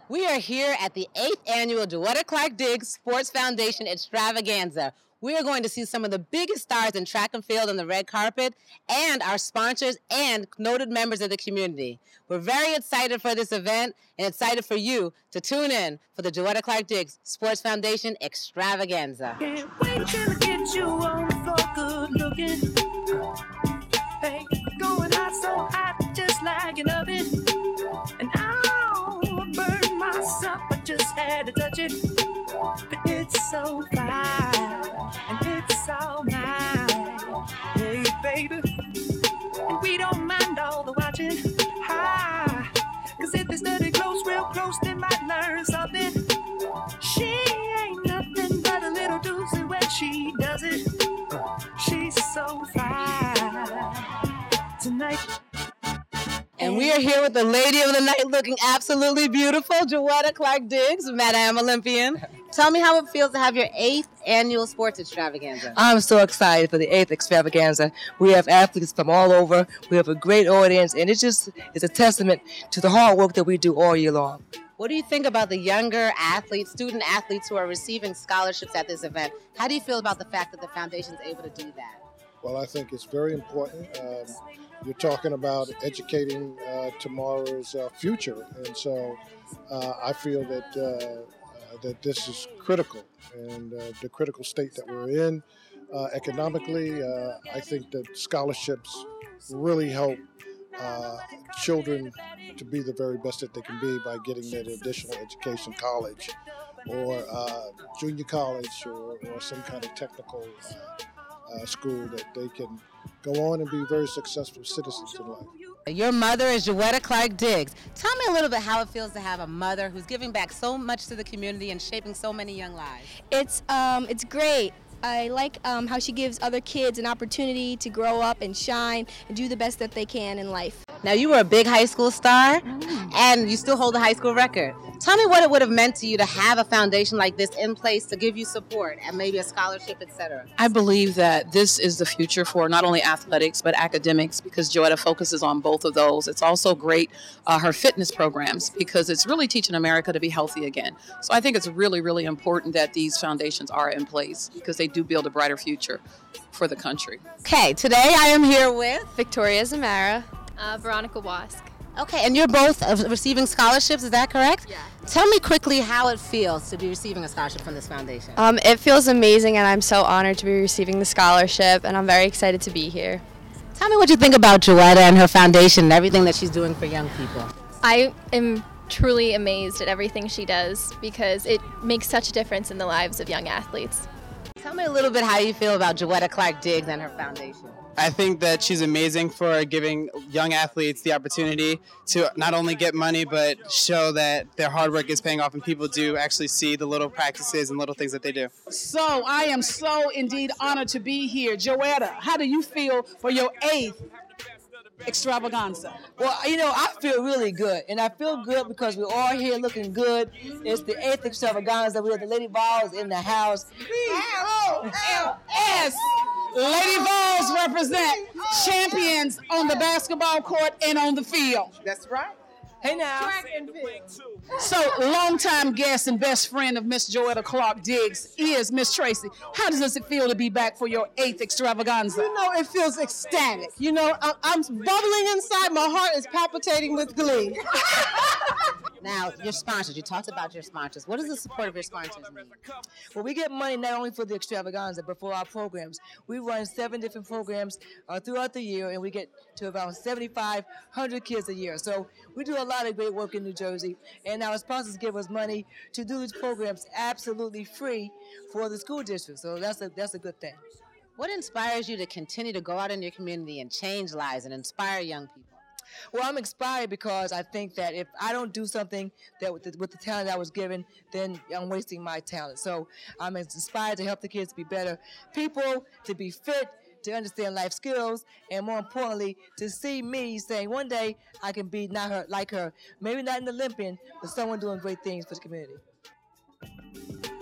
We are here at the 8th annual Joetta Clark Diggs Sports Foundation Extravaganza. We are going to see some of the biggest stars in track and field on the red carpet and our sponsors and noted members of the community. We're very excited for this event and excited for you to tune in for the Joetta Clark Diggs Sports Foundation Extravaganza. Can't wait till I get you on the floor, good looking. Hey, going hot, so hot, just like an oven. And I'll burn myself, I just had to touch it. But it's so fine, and it's all mine. Hey, baby, and we don't mind all the watching. Hi, cause if they study close, real close, they might learn something. She ain't nothing but a little doozy when she does it. She's so fine tonight. And we are here with the lady of the night looking absolutely beautiful, Joetta Clark Diggs, Madame Olympian. Tell me how it feels to have your 8th annual sports extravaganza. I'm so excited for the 8th extravaganza. We have athletes from all over. We have a great audience, and it's a testament to the hard work that we do all year long. What do you think about the younger athletes, student athletes who are receiving scholarships at this event? How do you feel about the fact that the foundation is able to do that? Well, I think it's very important. You're talking about educating tomorrow's future, and so I feel that this is critical, and the critical state that we're in economically. I think that scholarships really help children to be the very best that they can be by getting that additional education, college, or junior college, or some kind of technical school that they can go on and be very successful citizens in life. Your mother is Joetta Clark Diggs. Tell me a little bit how it feels to have a mother who's giving back so much to the community and shaping so many young lives. It's great. I like how she gives other kids an opportunity to grow up and shine and do the best that they can in life. Now, you were a big high school star, and you still hold the high school record. Tell me what it would have meant to you to have a foundation like this in place to give you support and maybe a scholarship, etc. I believe that this is the future for not only athletics but academics, because Joetta focuses on both of those. It's also great, her fitness programs, because it's really teaching America to be healthy again. So I think it's really, really important that these foundations are in place because they do build a brighter future for the country. Okay, today I am here with Victoria Zamara. Veronica Wask. Okay, and you're both receiving scholarships, is that correct? Yeah. Tell me quickly how it feels to be receiving a scholarship from this foundation. It feels amazing, and I'm so honored to be receiving the scholarship, and I'm very excited to be here. Tell me what you think about Joetta and her foundation and everything that she's doing for young people. I am truly amazed at everything she does because it makes such a difference in the lives of young athletes. Tell me a little bit how you feel about Joetta Clark Diggs and her foundation. I think that she's amazing for giving young athletes the opportunity to not only get money, but show that their hard work is paying off and people do actually see the little practices and little things that they do. So I am so indeed honored to be here. Joetta, how do you feel for your 8th extravaganza? Well, I feel really good, and I feel good because we're all here looking good. It's the 8th extravaganza. We have the Lady Vols in the house. VOLS! Lady Vols represent champions on the basketball court and on the field. That's right. Hey now. So, longtime guest and best friend of Miss Joetta Clark Diggs is Miss Tracy. How does it feel to be back for your 8th extravaganza? It feels ecstatic. I'm bubbling inside. My heart is palpitating with glee. Now, your sponsors. You talked about your sponsors. What does the support of your sponsors mean? Well, we get money not only for the extravaganza, but for our programs. We run 7 different programs throughout the year, and we get to around 7,500 kids a year. So we do a lot of great work in New Jersey, and our sponsors give us money to do these programs absolutely free for the school district. So that's a good thing. What inspires you to continue to go out in your community and change lives and inspire young people? Well, I'm inspired because I think that if I don't do something that with the talent I was given, then I'm wasting my talent. So I'm inspired to help the kids be better people, to be fit, to understand life skills, and more importantly, to see me saying one day I can be not her like her, maybe not an Olympian, but someone doing great things for the community.